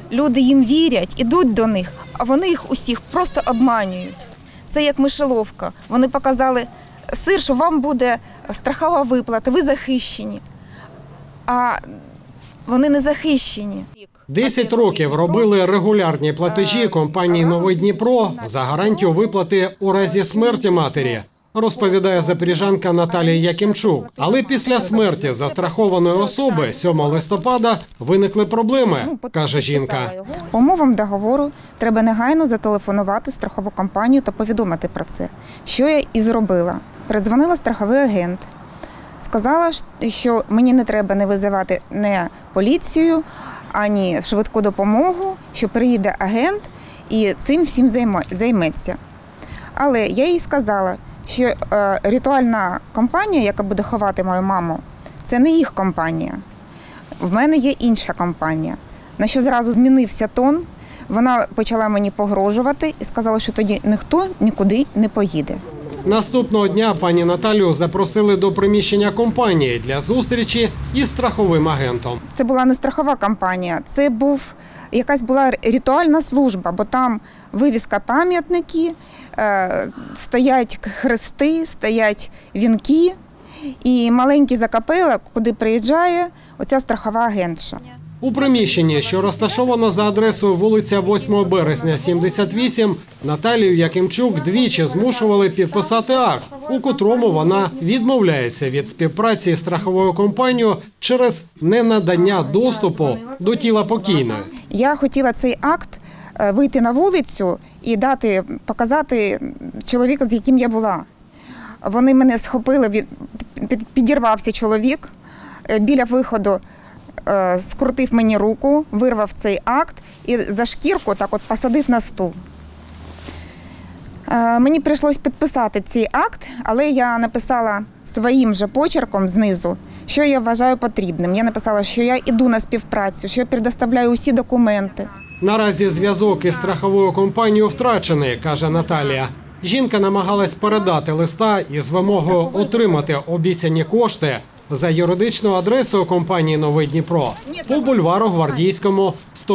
Люди їм вірять, ідуть до них, а вони їх усіх просто обманюють. Це як мишеловка. Вони показали сир, що вам буде страхова виплата, ви захищені. А вони не захищені. 10 років робили регулярні платежі компанії «Новий Дніпро» за гарантію виплати у разі смерті матері, розповідає запоріжанка Наталія Якимчук. Але після смерті застрахованої особи 7 листопада виникли проблеми, каже жінка. По умовам договору треба негайно зателефонувати в страхову компанію та повідомити про це, що я і зробила. Передзвонила страховий агент. Сказала, що мені не треба не визивати не поліцію, ані швидку допомогу, що приїде агент і цим всім займеться. Але я їй сказала, що ритуальна компанія, яка буде ховати мою маму, це не їх компанія. В мене є інша компанія. На що зразу змінився тон, вона почала мені погрожувати і сказала, що тоді ніхто нікуди не поїде. Наступного дня пані Наталію запросили до приміщення компанії для зустрічі із страховим агентом. Це була не страхова компанія, це якась була ритуальна служба, бо там вивіска пам'ятники, стоять хрести, стоять вінки і маленький закапелок, куди приїжджає оця страхова агентша. У приміщенні, що розташовано за адресою вулиця 8 березня, 78, Наталію Якимчук двічі змушували підписати акт, у котрому вона відмовляється від співпраці з страховою компанією через ненадання доступу до тіла покійної. Я хотіла цей акт вийти на вулицю і показати чоловіку, з яким я була. Вони мене схопили, підірвався чоловік біля виходу. Скрутив мені руку, вирвав цей акт і за шкірку так от посадив на стул. Мені прийшлось підписати цей акт, але я написала своїм же почерком знизу, що я вважаю потрібним. Я написала, що я йду на співпрацю, що я предоставляю усі документи. Наразі зв'язок із страховою компанією втрачений, каже Наталія. Жінка намагалась передати листа із вимогою отримати обіцяні кошти за юридичною адресою компанії «Новий Дніпро» по бульвару Гвардійському,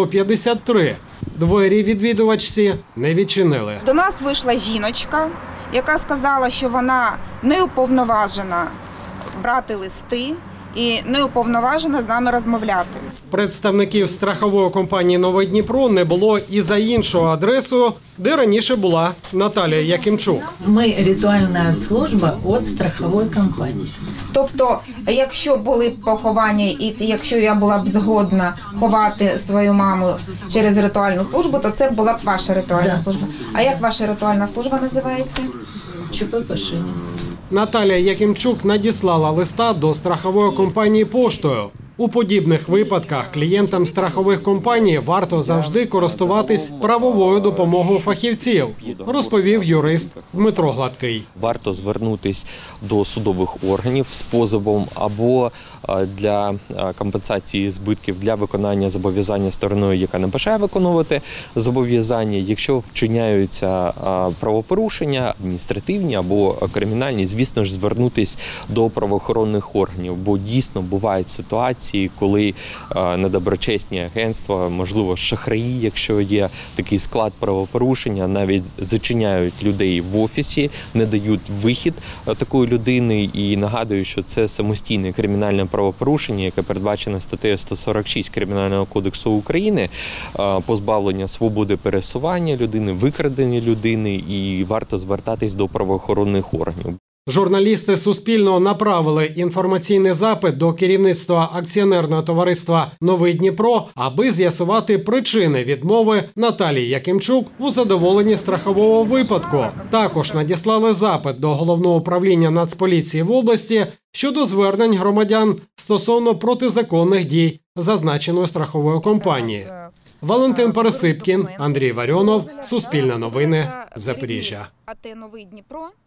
153. Двері відвідувачці не відчинили. До нас вийшла жіночка, яка сказала, що вона не уповноважена брати листи і не уповноважена з нами розмовляти. Представників страхової компанії «Новий Дніпро» не було і за іншою адресою, де раніше була Наталія Якимчук. Ми ритуальна служба від страхової компанії. Тобто, якщо були поховання і якщо я була б згодна ховати свою маму через ритуальну службу, то це була б ваша ритуальна служба. А як ваша ритуальна служба називається? ЧП-ПШ. Наталія Якимчук надіслала листа до страхової компанії поштою. У подібних випадках клієнтам страхових компаній варто завжди користуватись правовою допомогою фахівців, розповів юрист Дмитро Гладкий. Варто звернутись до судових органів з позовом або для компенсації збитків для виконання зобов'язання стороною, яка не бажає виконувати зобов'язання. Якщо вчиняються правопорушення, адміністративні або кримінальні, звісно ж, звернутись до правоохоронних органів, бо дійсно бувають ситуації, коли недоброчесні агентства, можливо, шахраї, якщо є такий склад правопорушення, навіть зачиняють людей в офісі, не дають вихід такої людини і нагадую, що це самостійне кримінальне правопорушення, яке передбачено статтею 146 Кримінального кодексу України, позбавлення свободи пересування людини, викрадення людини, і варто звертатись до правоохоронних органів. Журналісти Суспільного направили інформаційний запит до керівництва акціонерного товариства «Новий Дніпро», аби з'ясувати причини відмови Наталії Якимчук у задоволенні страхового випадку. Також надіслали запит до Головного управління Нацполіції в області щодо звернень громадян стосовно протизаконних дій зазначеної страхової компанії. Валентин Пересипкін, Андрій Варіонов, Суспільне новини, Запоріжжя. АТ «Новий Дніпро».